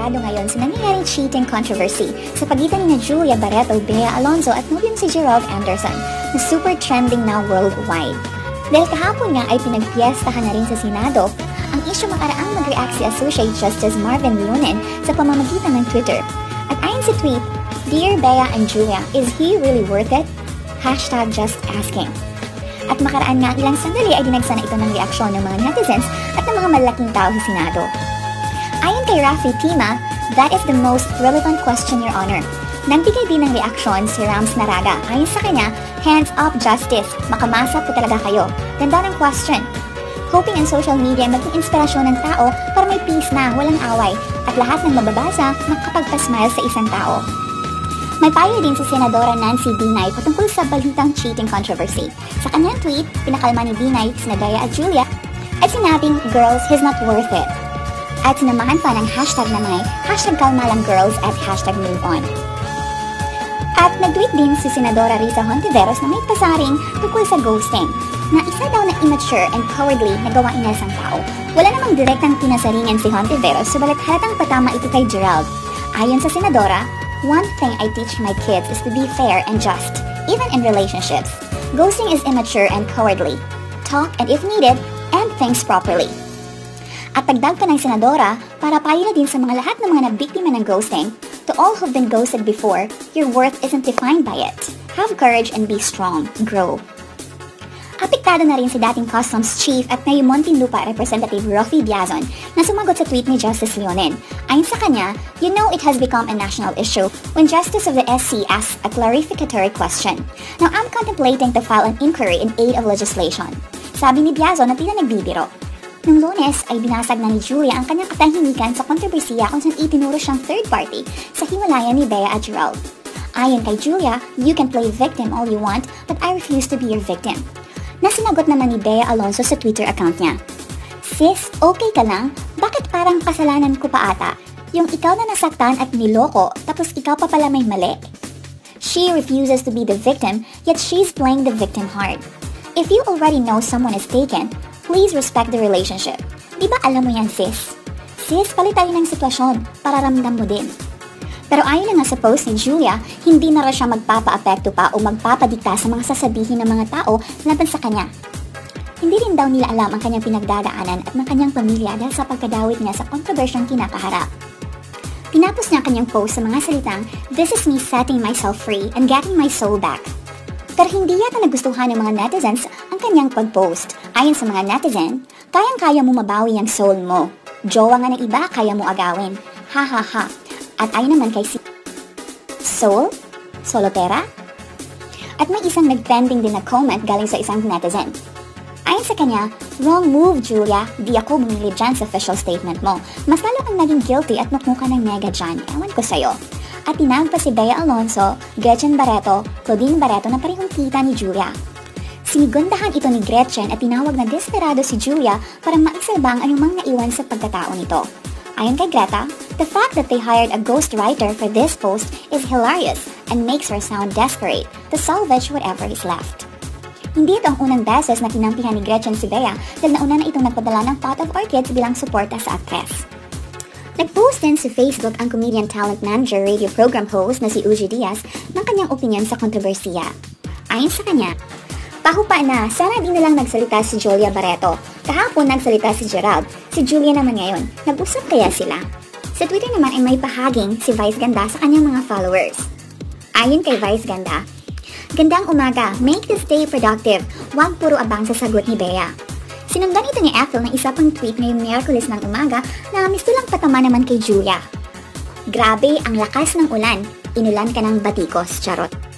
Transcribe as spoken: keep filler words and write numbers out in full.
interesado ngayon sa nangyayaring cheating controversy sa pagitan ni Julia Barreto, Bea Alonzo at nobyong si Gerald Anderson na super trending na worldwide. Dahil kahapon nga ay pinagpiestahan na rin sa Senado ang isyu makaraang mag-react si Associate Justice Marvin Leonen sa pamamagitan ng Twitter. At ayon sa tweet, "Dear Bea and Julia, is he really worth it? Hashtag just asking." At makaraan nga ilang sandali ay dinagsana ito ng reaksyon ng mga netizens at ng mga malaking tao sa Senado. Ayon kay Rafi Tima, "That is the most relevant question, Your Honor." Nagbigay din ng reaksyon si Rams Naraga. Ayon sa kanya, "Hands up justice, makamasa po talaga kayo. Ganda ng question." Hoping in social media maging inspirasyon ng tao para may peace na, walang away, at lahat ng mababasa makapagpasmile sa isang tao. May payo din si Senadora Nancy Binay patungkol sa balitang cheating controversy. Sa kanyang tweet, pinakalma ni Binay sina Bea at Julia at sinabing, "Girls, he's not worth it." At sinamahan pa ng hashtag na may hashtag kalma lang girls at hashtag move on. At nag-tweet din si Senadora Risa Hontiveros na may pasaring tungkol sa ghosting, na isa daw na immature and cowardly na gawain ng isang tao. Wala namang direktang pinasaringan si Hontiveros, subalit halatang patama ito kay Gerald. Ayon sa Senadora, "One thing I teach my kids is to be fair and just, even in relationships. Ghosting is immature and cowardly. Talk and if needed, end things properly." At dagdag pa ng Senadora, para payo na din sa mga lahat ng mga nabiktima ng ghosting, "To all who've been ghosted before, your worth isn't defined by it. Have courage and be strong. Grow." Apektado na rin si dating Customs Chief at ngayon Muntinlupa Representative Roffy Diazon na sumagot sa tweet ni Justice Leonen. Ayon sa kanya, "You know it has become a national issue when Justice of the S C asks a clarificatory question. Now I'm contemplating to file an inquiry in aid of legislation." Sabi ni Diazon na tila nagbibiro. Nung Lunes ay binasag na ni Julia ang kanyang katahimikan sa kontrobersiya kung saan itinuro siyang third party sa hiwalayan ni Bea at Gerald. Ayon kay Julia, "You can play victim all you want, but I refuse to be your victim." Nasinagot naman ni Bea Alonzo sa Twitter account niya, "Sis, okay ka lang? Bakit parang kasalanan ko pa ata? Yung ikaw na nasaktan at niloko, tapos ikaw pa pala may mali?" She refuses to be the victim, yet she's playing the victim hard. If you already know someone is taken, please respect the relationship. Di ba alam mo yan, sis? Sis, palit tayo ng sitwasyon para ramdam mo din. Pero ayon na nga sa post ni Julia, hindi na raw siya magpapa-apekto pa o magpapadikta sa mga sasabihin ng mga tao laban sa kanya. Hindi rin daw nila alam ang kanyang pinagdadaanan at ng kanyang pamilya dahil sa pagkadawit niya sa kontrobersyang kinakaharap. Tinapos niya ang kanyang post sa mga salitang, "This is me setting myself free and getting my soul back." Pero hindi yata nagustuhan ng mga netizens ang kanyang pag-post. Ayon sa mga netizen, "Kayang-kaya mo mabawi ang soul mo. Jowa nga ng iba, kaya mo agawin. Ha ha ha." At ayon naman kay si Soul? Solotera? At may isang nag-trending din na comment galing sa isang netizen. Ayon sa kanya, "Wrong move, Julia. Di ako bumili dyan sa official statement mo. Mas lalo kang naging guilty at nukmuka ng mega dyan. Ewan ko sa'yo." At tinag pa si Bea Alonzo, Gretchen Barreto, Claudine Barreto na parehong tita ni Julia. Sinigundahan ito ni Gretchen at tinawag na desperado si Julia para maisalba ang anumang naiwan sa pagkatao nito. Ayon kay Greta, "The fact that they hired a ghostwriter for this post is hilarious and makes her sound desperate to salvage whatever is left." Hindi ito ang unang beses na kinampihan ni Gretchen si Bea dahil nauna na itong nagpadala ng pot of orchids bilang suporta sa aktres. Nag-post din sa Facebook ang comedian talent manager radio program host na si Uji Diaz ng kanyang opinion sa kontrobersiya. Ayon sa kanya, "Pahupa na, sana di na lang nagsalita si Julia Barreto. Kahapon nagsalita si Gerald, si Julia naman ngayon. Nag-usap kaya sila?" Sa Twitter naman ay may pahaging si Vice Ganda sa kanyang mga followers. Ayon kay Vice Ganda, "Gandang umaga, make this day productive. Huwag puro abang sa sagot ni Bea." Sinundan ito ni Ethel ng isa pang tweet ngayong Miyerkules ng umaga na misto lang patama naman kay Julia. "Grabe ang lakas ng ulan, inulan ka ng batikos, charot."